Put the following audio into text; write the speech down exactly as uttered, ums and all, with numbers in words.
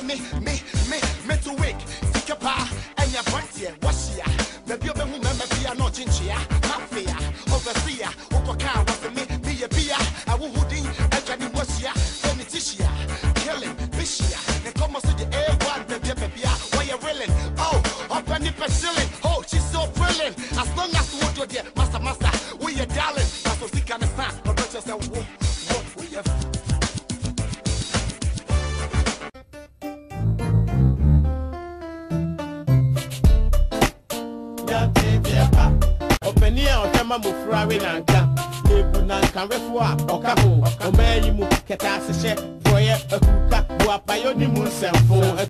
me, me, me, me to wake. SIKA pa, and your party, what's ya? Maybe you've been remember Pia, no chinchia, mafia, overseer, Okyeame was me, me a beer, I will hoodie, and Johnny was ya, Beneticia, killing, Bishia, and come to the air one, baby, baby, why you willing? Oh, up and nip a ceiling, oh, she's so thrilling. As long as you want to master, master, we are darling, that's what SIKA understand, but not just a whoop, what we have. Openia otama mufrawe nanka lebu nanka refua okaho omayimu keta sehye foye akuka buapayo ni mu nsemfo